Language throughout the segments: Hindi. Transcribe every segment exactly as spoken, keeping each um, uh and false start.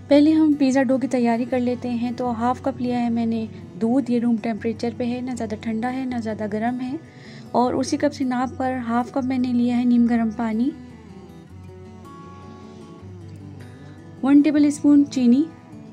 पहले हम पिज़्ज़ा डो की तैयारी कर लेते हैं। तो हाफ़ कप लिया है मैंने दूध, ये रूम टेम्परेचर पे है, ना ज़्यादा ठंडा है ना ज़्यादा गर्म है। और उसी कप से नाप कर हाफ़ कप मैंने लिया है नीम गर्म पानी, वन टेबल स्पून चीनी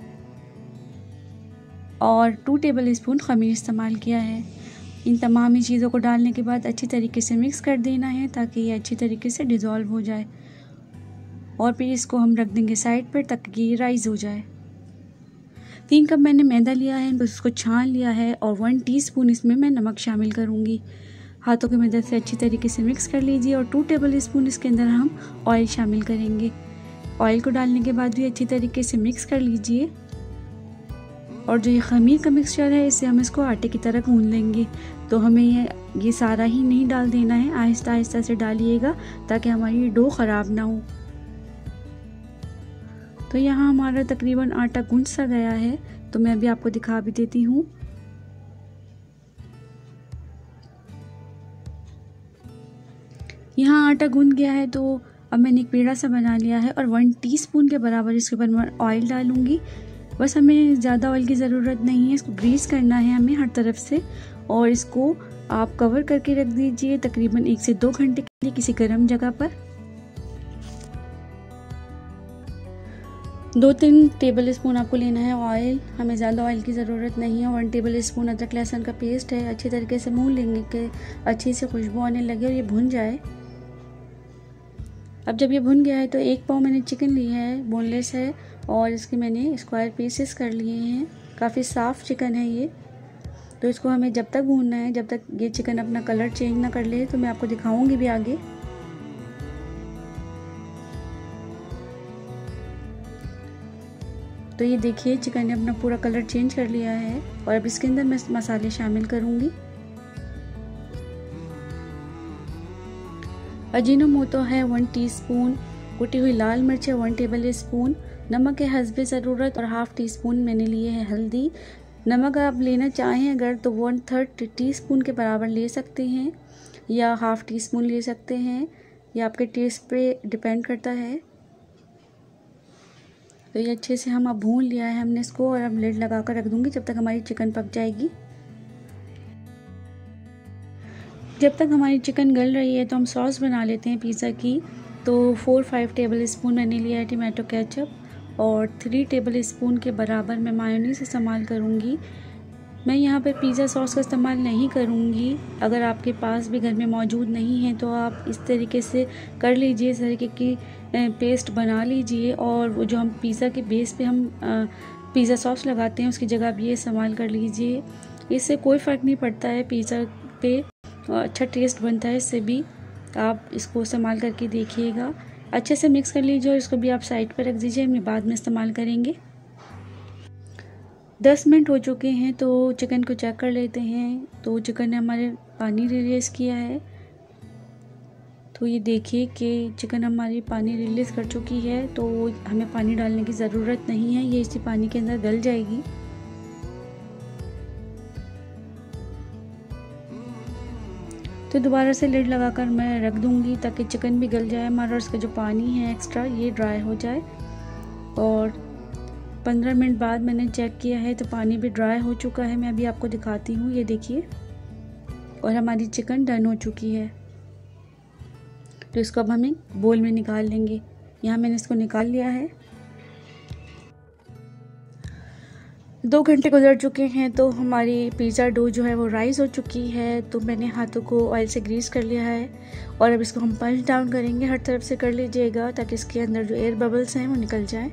और टू टेबल स्पून खमीर इस्तेमाल किया है। इन तमाम ही चीज़ों को डालने के बाद अच्छी तरीके से मिक्स कर देना है ताकि ये अच्छी तरीके से डिज़ोल्व हो जाए। और फिर इसको हम रख देंगे साइड पर ताकि ये राइज़ हो जाए। तीन कप मैंने मैदा लिया है, उसको छान लिया है और वन टीस्पून इसमें मैं नमक शामिल करूँगी। हाथों की मदद से अच्छी तरीके से मिक्स कर लीजिए और टू टेबल स्पून इसके अंदर हम ऑयल शामिल करेंगे। ऑयल को डालने के बाद भी अच्छी तरीके से मिक्स कर लीजिए। और जो ये खमीर का मिक्सचर है, इससे हम इसको आटे की तरह गूंद लेंगे। तो हमें ये ये सारा ही नहीं डाल देना है, आहिस्ता आहिस्ता से डालिएगा ताकि हमारी डो ख़राब ना हो। तो यहाँ हमारा तकरीबन आटा गूंद सा गया है, तो मैं अभी आपको दिखा भी देती हूँ। यहाँ आटा गूंद गया है, तो अब मैंने एक पेड़ा सा बना लिया है और वन टीस्पून के बराबर इसके ऊपर मैं ऑयल डालूँगी। बस हमें ज़्यादा ऑयल की ज़रूरत नहीं है, इसको ग्रीस करना है हमें हर तरफ से। और इसको आप कवर करके रख दीजिए तकरीबन एक से दो घंटे के लिए किसी गर्म जगह पर। दो तीन टेबल स्पून आपको लेना है ऑयल, हमें ज़्यादा ऑयल की ज़रूरत नहीं है। वन टेबल स्पून अदरक लहसुन का पेस्ट है, अच्छी तरीके से भून लेंगे कि अच्छी से खुशबू आने लगे और ये भुन जाए। अब जब ये भुन गया है तो एक पाव मैंने चिकन लिया है, बोनलेस है, और इसके मैंने स्क्वायर पीसेस कर लिए हैं। काफ़ी साफ़ चिकन है ये। तो इसको हमें जब तक भूनना है जब तक ये चिकन अपना कलर चेंज ना कर ले। तो मैं आपको दिखाऊंगी भी आगे। तो ये देखिए चिकन ने अपना पूरा कलर चेंज कर लिया है। और अब इसके अंदर मैं मसाले शामिल करूंगी। अजीनोमोटो है वन टीस्पून, कुटी हुई लाल मिर्च है वन टेबल स्पून, नमक है हस्बे ज़रूरत और हाफ़ टी स्पून मैंने लिए है हल्दी। नमक आप लेना चाहें अगर तो वन थर्ड टी स्पून के बराबर ले सकते हैं या हाफ़ टी स्पून ले सकते हैं, यह आपके टेस्ट पे डिपेंड करता है। तो ये अच्छे से हम अब भून लिया है हमने इसको, और अब लिड लगा कर रख दूँगी जब तक हमारी चिकन पक जाएगी। जब तक हमारी चिकन गल रही है तो हम सॉस बना लेते हैं पिज़्ज़ा की। तो फोर फाइव टेबल स्पून मैंने लिया है टमाटो केचप और थ्री टेबल स्पून के बराबर मैं मायोनीज़ इस्तेमाल करूँगी। मैं यहाँ पर पिज़्ज़ा सॉस का इस्तेमाल नहीं करूँगी। अगर आपके पास भी घर में मौजूद नहीं है तो आप इस तरीके से कर लीजिए, इस तरीके की पेस्ट बना लीजिए। और वो जो हम पिज़्ज़ा के बेस पे हम पिज़्ज़ा सॉस लगाते हैं उसकी जगह आप ये इस्तेमाल कर लीजिए। इससे कोई फ़र्क नहीं पड़ता है, पिज़्ज़ा पे अच्छा टेस्ट बनता है। इससे भी आप इसको इस्तेमाल करके देखिएगा। अच्छे से मिक्स कर लीजिए और इसको भी आप साइड पर रख दीजिए, हम बाद में इस्तेमाल करेंगे। दस मिनट हो चुके हैं तो चिकन को चेक कर लेते हैं। तो चिकन ने हमारे पानी रिलीज़ किया है। तो ये देखिए कि चिकन हमारी पानी रिलीज़ कर चुकी है, तो हमें पानी डालने की ज़रूरत नहीं है, ये इसी पानी के अंदर गल जाएगी। तो दोबारा से लिड लगाकर मैं रख दूंगी ताकि चिकन भी गल जाए हमारा, और इसका जो पानी है एक्स्ट्रा ये ड्राई हो जाए। और पंद्रह मिनट बाद मैंने चेक किया है तो पानी भी ड्राई हो चुका है। मैं अभी आपको दिखाती हूँ, ये देखिए, और हमारी चिकन डन हो चुकी है। तो इसको अब हमें बोल में निकाल लेंगे। यहाँ मैंने इसको निकाल लिया है। दो घंटे गुजर चुके हैं तो हमारी पिज़्ज़ा डो जो है वो राइज़ हो चुकी है। तो मैंने हाथों को ऑयल से ग्रीस कर लिया है और अब इसको हम पंच डाउन करेंगे। हर तरफ से कर लीजिएगा ताकि इसके अंदर जो एयर बबल्स हैं वो निकल जाएं।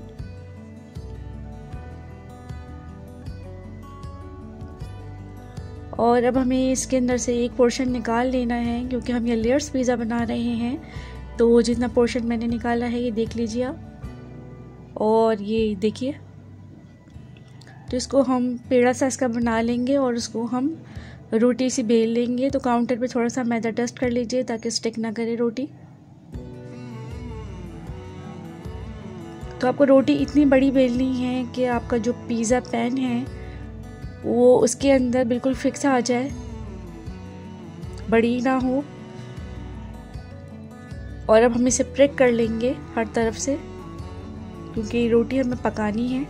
और अब हमें इसके अंदर से एक पोर्शन निकाल लेना है क्योंकि हम ये लेयर्स पिज़्ज़ा बना रहे हैं। तो जितना पोर्शन मैंने निकाला है ये देख लीजिए आप, और ये देखिए। तो इसको हम पेड़ा सा इसका बना लेंगे और उसको हम रोटी सी बेल लेंगे। तो काउंटर पे थोड़ा सा मैदा डस्ट कर लीजिए ताकि स्टिक ना करे रोटी। तो आपको रोटी इतनी बड़ी बेलनी है कि आपका जो पिज़्ज़ा पैन है वो उसके अंदर बिल्कुल फिक्स आ जाए, बड़ी ना हो। और अब हम इसे प्रेक कर लेंगे हर तरफ से। क्योंकि रोटी हमें पकानी है।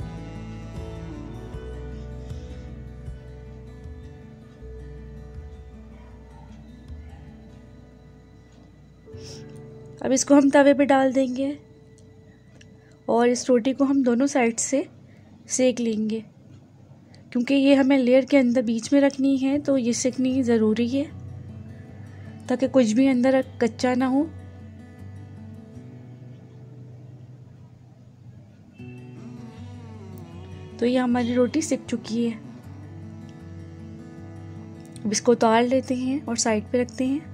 अब इसको हम तवे पे डाल देंगे और इस रोटी को हम दोनों साइड से सेक लेंगे, क्योंकि ये हमें लेयर के अंदर बीच में रखनी है, तो ये सेकनी ज़रूरी है ताकि कुछ भी अंदर कच्चा ना हो। तो ये हमारी रोटी सिक चुकी है। अब इसको उतार लेते हैं और साइड पे रखते हैं।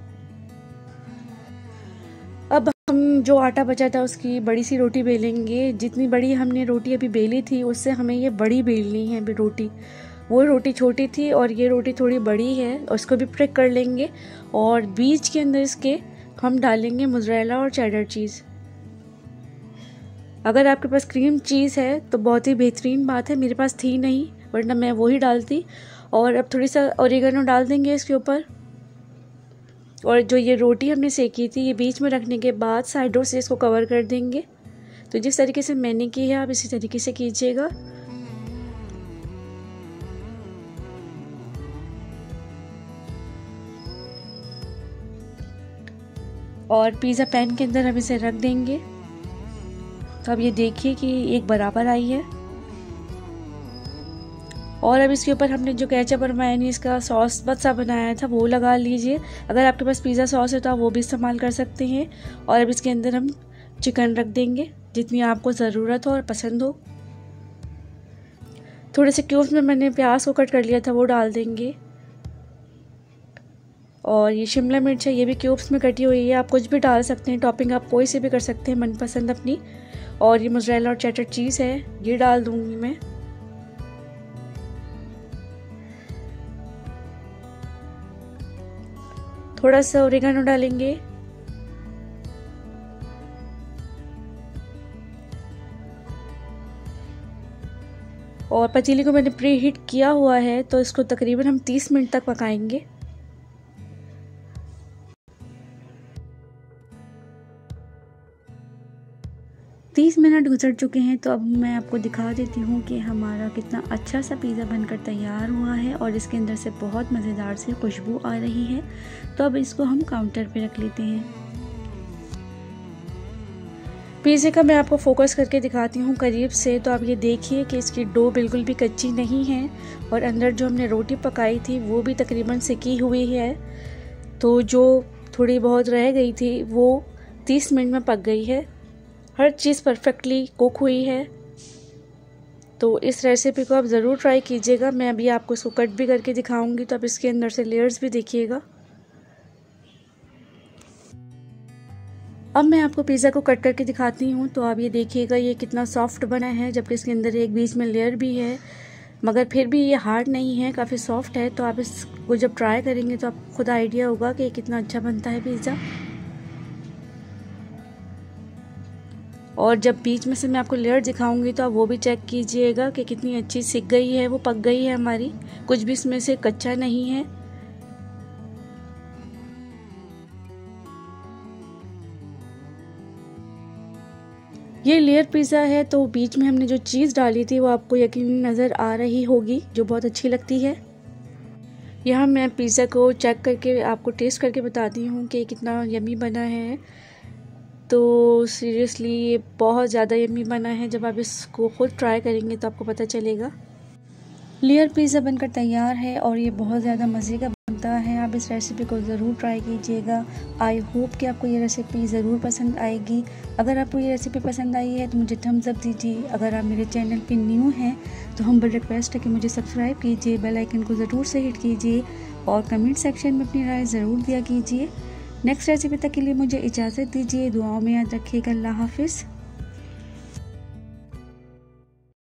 अब हम जो आटा बचा था उसकी बड़ी सी रोटी बेलेंगे। जितनी बड़ी हमने रोटी अभी बेली थी उससे हमें ये बड़ी बेलनी है अभी रोटी। वो रोटी छोटी थी और ये रोटी थोड़ी बड़ी है, और इसको भी फ्राई कर लेंगे और बीच के अंदर इसके हम डालेंगे मोज़रेला और चेडर चीज़। अगर आपके पास क्रीम चीज़ है तो बहुत ही बेहतरीन बात है, मेरे पास थी नहीं वरना मैं वो ही डालती। और अब थोड़ी सा ओरिगेनो डाल देंगे इसके ऊपर। और जो ये रोटी हमने सेकी थी ये बीच में रखने के बाद साइडों से इसको कवर कर देंगे। तो जिस तरीके से मैंने की है आप इसी तरीके से कीजिएगा। और पिज़्ज़ा पैन के अंदर हम इसे रख देंगे। तो अब ये देखिए कि एक बराबर आई है। और अब इसके ऊपर हमने जो केचप और मेयोनीज का सॉस बच्चा बनाया था वो लगा लीजिए। अगर आपके पास पिज़्ज़ा सॉस है तो आप वो भी इस्तेमाल कर सकते हैं। और अब इसके अंदर हम चिकन रख देंगे जितनी आपको ज़रूरत हो और पसंद हो। थोड़े से क्यूब्स में मैंने प्याज को कट कर लिया था वो डाल देंगे। और ये शिमला मिर्च है, ये भी क्यूब्स में कटी हुई है। आप कुछ भी डाल सकते हैं, टॉपिंग आप कोई से भी कर सकते हैं मनपसंद अपनी। और ये मोज़रेला और चेडर चीज़ है, ये डाल दूंगी मैं। थोड़ा सा ओरिगेनो डालेंगे। और पतीले को मैंने प्री हीट किया हुआ है, तो इसको तकरीबन हम तीस मिनट तक पकाएंगे। तीस मिनट गुजर चुके हैं, तो अब मैं आपको दिखा देती हूँ कि हमारा कितना अच्छा सा पिज़्ज़ा बनकर तैयार हुआ है और इसके अंदर से बहुत मज़ेदार सी खुशबू आ रही है। तो अब इसको हम काउंटर पे रख लेते हैं। पिज़्ज़े का मैं आपको फोकस करके दिखाती हूँ करीब से। तो आप ये देखिए कि इसकी डो बिल्कुल भी कच्ची नहीं है और अंदर जो हमने रोटी पकाई थी वो भी तकरीबन सिकी हुई है। तो जो थोड़ी बहुत रह गई थी वो तीस मिनट में पक गई है। हर चीज़ परफेक्टली कुक हुई है। तो इस रेसिपी को आप ज़रूर ट्राई कीजिएगा। मैं अभी आपको इसको कट भी करके दिखाऊंगी, तो आप इसके अंदर से लेयर्स भी देखिएगा। अब मैं आपको पिज़्ज़ा को कट करके दिखाती हूँ। तो आप ये देखिएगा ये कितना सॉफ्ट बना है, जबकि इसके अंदर एक बीच में लेयर भी है, मगर फिर भी ये हार्ड नहीं है, काफ़ी सॉफ्ट है। तो आप इसको जब ट्राई करेंगे तो आपको खुद आइडिया होगा कि कितना अच्छा बनता है पिज़्ज़ा। और जब बीच में से मैं आपको लेयर दिखाऊंगी तो आप वो भी चेक कीजिएगा कि कितनी अच्छी सिक गई है, वो पक गई है हमारी, कुछ भी इसमें से कच्चा नहीं है। ये लेयर पिज़्ज़ा है, तो बीच में हमने जो चीज़ डाली थी वो आपको यकीनन नज़र आ रही होगी, जो बहुत अच्छी लगती है। यहाँ मैं पिज़्ज़ा को चेक करके आपको टेस्ट करके बताती हूँ कि कितना यमी बना है। तो सीरियसली ये बहुत ज़्यादा यम्मी बना है। जब आप इसको खुद ट्राई करेंगे तो आपको पता चलेगा। लेयर पिज़्ज़ा बनकर तैयार है और ये बहुत ज़्यादा मज़े का बनता है। आप इस रेसिपी को ज़रूर ट्राई कीजिएगा। आई होप कि आपको ये रेसिपी ज़रूर पसंद आएगी। अगर आपको ये रेसिपी पसंद आई है तो मुझे थम्स अप दीजिए। अगर आप मेरे चैनल पे न्यू हैं तो हम्बल रिक्वेस्ट है कि मुझे सब्सक्राइब कीजिए, बेल आइकन को ज़रूर से हिट कीजिए और कमेंट सेक्शन में अपनी राय ज़रूर दिया कीजिए। नेक्स्ट रेसिपी तक के लिए मुझे इजाज़त दीजिए। दुआओं में याद रखिएगा। अल्लाह हाफिज़।